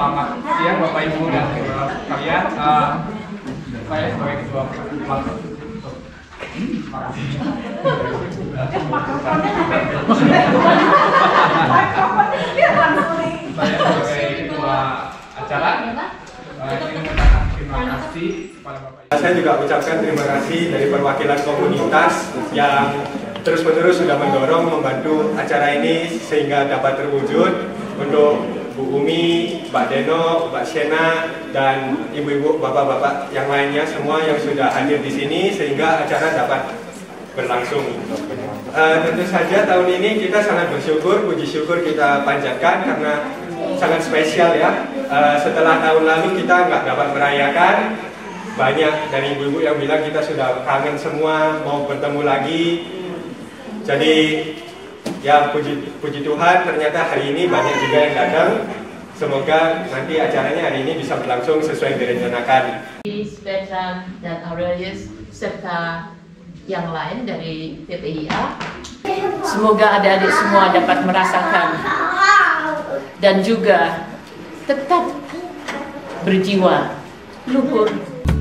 Selamat siang Bapak Ibu dan kalian. Saya sebagai ketua pelaksana. Saya sebagai ketua acara ingin mengucapkan terima kasih kepada Bapak Ibu. Saya juga ucapkan terima kasih dari perwakilan komunitas yang terus-menerus sudah mendorong membantu acara ini sehingga dapat terwujud. Untuk Bu Umi, Mbak Deno, Mbak Shena, dan ibu-ibu, bapak-bapak yang lainnya semua yang sudah hadir di sini sehingga acara dapat berlangsung. Tentu saja tahun ini kita sangat bersyukur, puji syukur kita panjatkan karena sangat spesial ya. Setelah tahun lalu kita nggak dapat merayakan, banyak dari ibu-ibu yang bilang kita sudah kangen semua, mau bertemu lagi. Jadi ya puji Tuhan ternyata hari ini banyak juga yang datang. Semoga nanti acaranya hari ini bisa berlangsung sesuai yang direncanakan. Spesial dan Aurelius serta yang lain dari TPIA. Semoga adik-adik semua dapat merasakan dan juga tetap berjiwa luhur.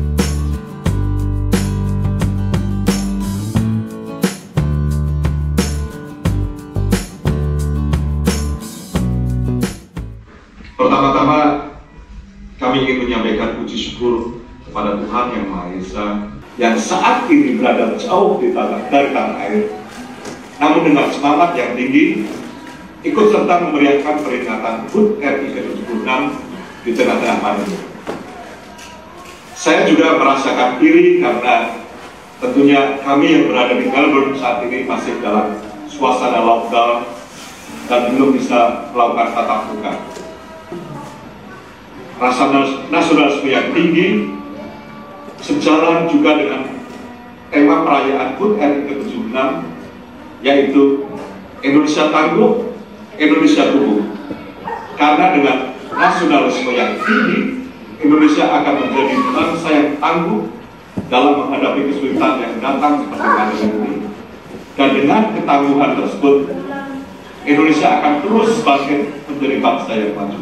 Pertama-tama kami ingin menyampaikan puji syukur kepada Tuhan Yang Maha Esa yang saat ini berada jauh dari tanah air, namun dengan semangat yang tinggi ikut serta memeriahkan peringatan HUT RI ke-76 di tengah-tengah pandemi. Saya juga merasakan iri karena tentunya kami yang berada di Melbourne saat ini masih dalam suasana lockdown dan belum bisa melakukan tatap muka. Rasa nasionalisme yang tinggi sejalan juga dengan tema perayaan HUT RI ke-76, yaitu Indonesia Tangguh, Indonesia Tumbuh. Karena dengan nasionalisme yang tinggi, Indonesia akan menjadi bangsa yang tangguh dalam menghadapi kesulitan yang datang seperti pandemi ini. Dan dengan ketangguhan tersebut, Indonesia akan terus bangkit menjadi bangsa yang maju.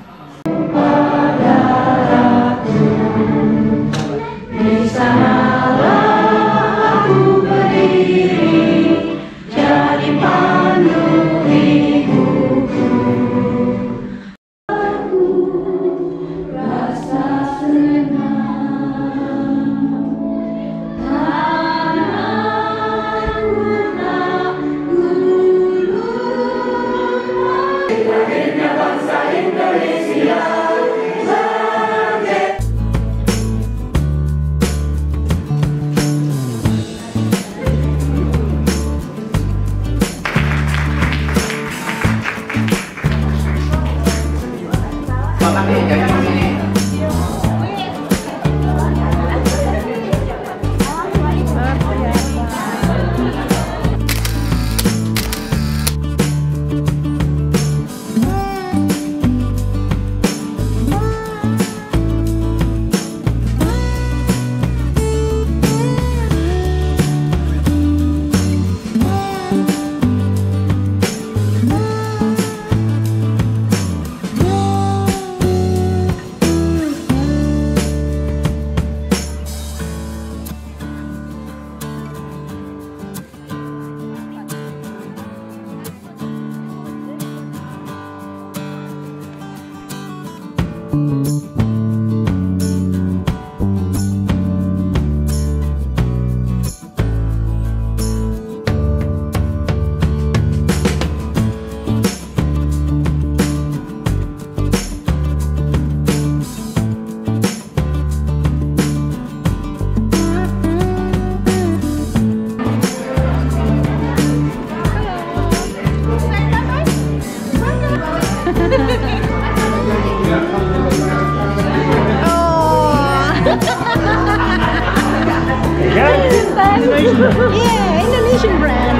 Di sanalah aku berdiri, jadi pandu hidupku. Aku rasa senang, tanahku tak gulung. Lahirnya bangsa Indonesia. Yeah, Indonesian brand.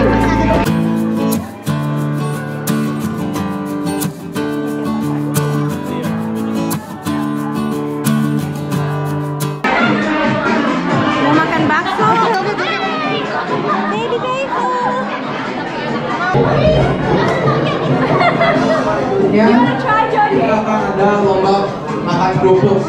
Mau makan bakso? Baby bakso. You wanna try, Jody? ada lomba makan kerupuk.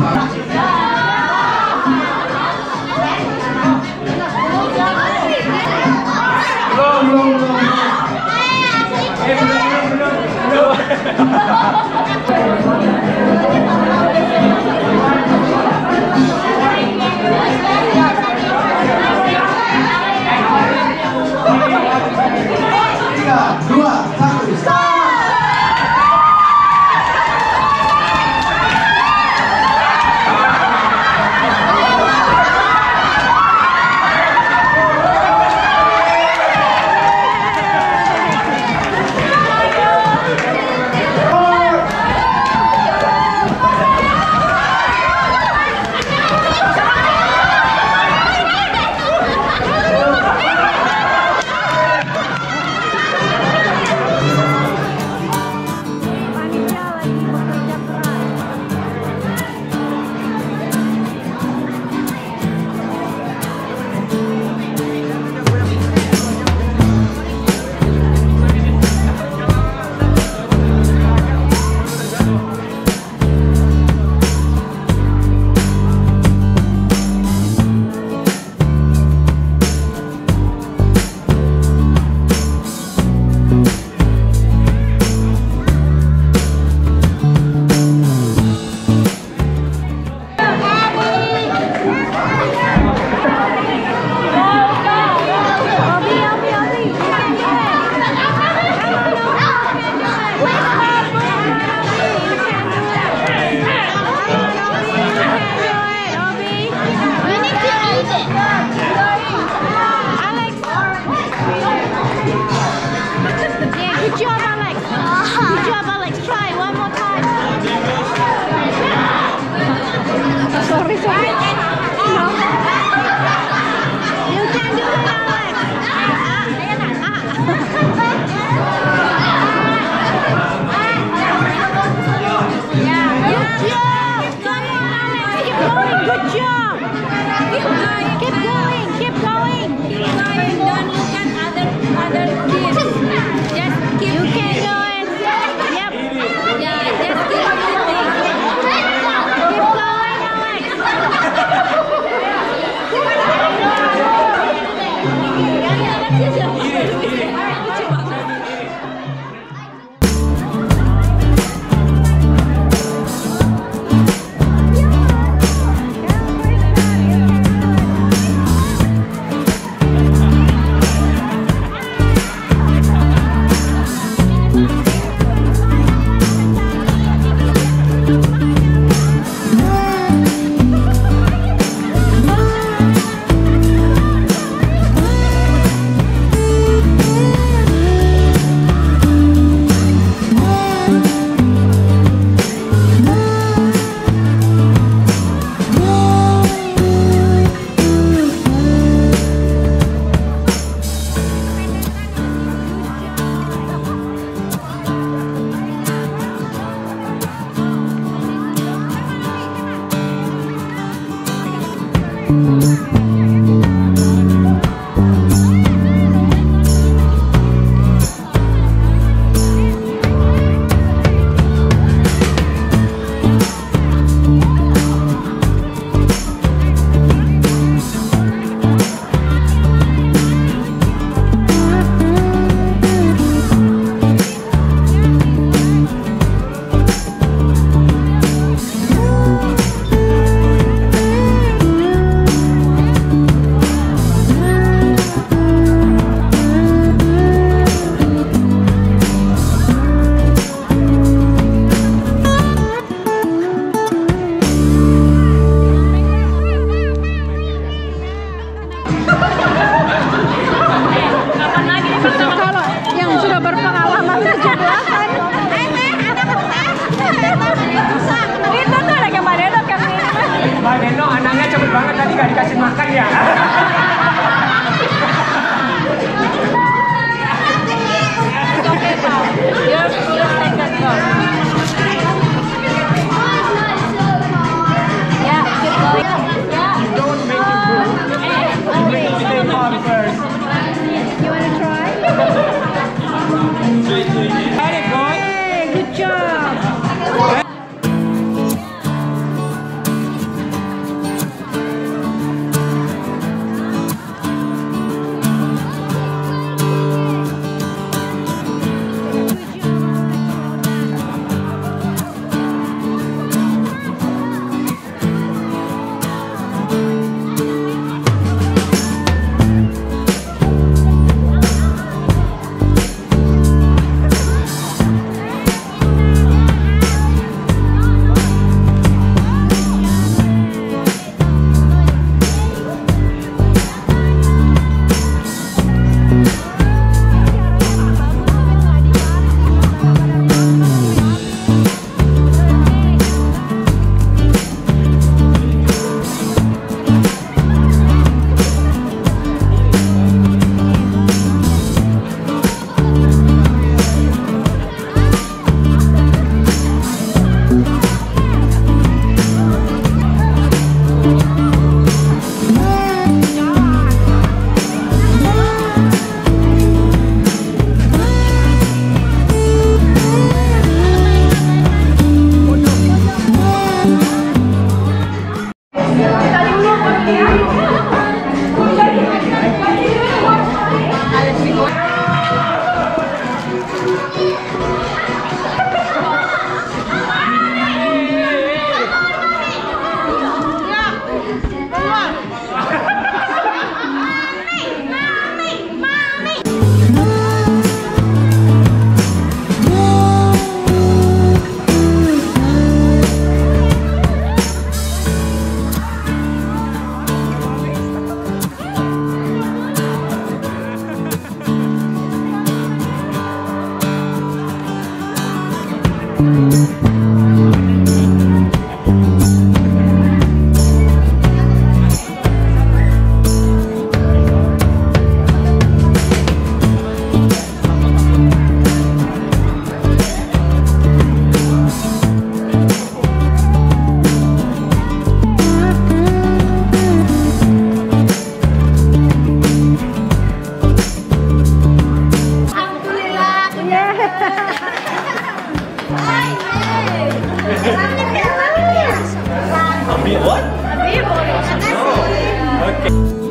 Ambil what? Ambil boleh. Oke.